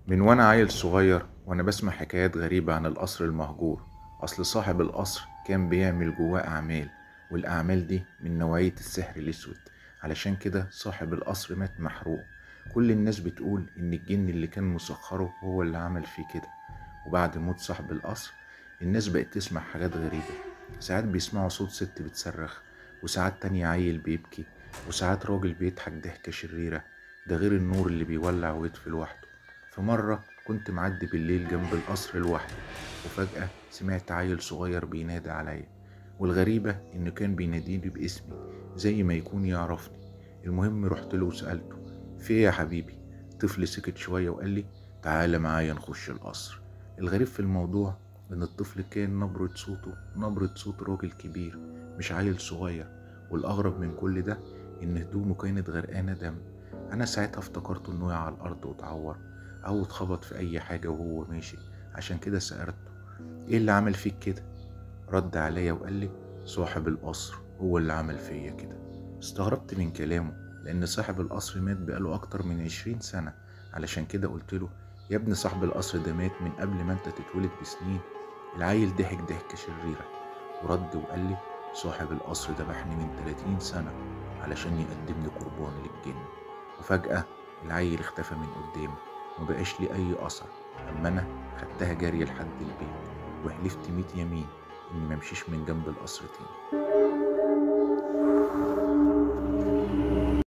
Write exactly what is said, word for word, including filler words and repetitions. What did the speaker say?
من وانا عيل صغير وانا بسمع حكايات غريبة عن القصر المهجور. اصل صاحب القصر كان بيعمل جواه اعمال، والاعمال دي من نوعية السحر الاسود. علشان كده صاحب القصر مات محروق. كل الناس بتقول ان الجن اللي كان مسخره هو اللي عمل فيه كده. وبعد موت صاحب القصر الناس بقت تسمع حاجات غريبة. ساعات بيسمعوا صوت ست بتصرخ، وساعات تانية عيل بيبكي، وساعات راجل بيضحك ضحكة شريرة. ده غير النور اللي بيولع ويطفي لوحده. في مرة كنت معدي بالليل جنب القصر لوحدي، وفجأة سمعت عيل صغير بينادي عليا. والغريبة إنه كان بيناديني باسمي زي ما يكون يعرفني. المهم رحت له وسألته: في إيه يا حبيبي؟ الطفل سكت شوية وقال لي: تعالى معايا نخش القصر. الغريب في الموضوع إن الطفل كان نبرة صوته نبرة صوت راجل كبير، مش عيل صغير. والأغرب من كل ده إن هدومه كانت غرقانة دم. أنا ساعتها افتكرت إنه وقع على الأرض واتعور أو اتخبط في أي حاجة وهو ماشي. عشان كده سألته: إيه اللي عمل فيك كده؟ رد عليا وقال لي: صاحب القصر هو اللي عمل فيا كده. استغربت من كلامه، لأن صاحب القصر مات بقاله أكتر من عشرين سنة. علشان كده قلت له: يا ابني صاحب القصر ده مات من قبل ما انت تتولد بسنين. العيل ضحك ضحكة شريرة ورد وقال لي: صاحب القصر ذبحني من تلاتين سنة علشان يقدمني قربان للجن. وفجأة العيل اختفى من قدامي، ومبقاش لي أي أثر. أما أنا خدتها جري لحد البيت، وحلفت ميت يمين إني ممشيش من جنب القصر تاني.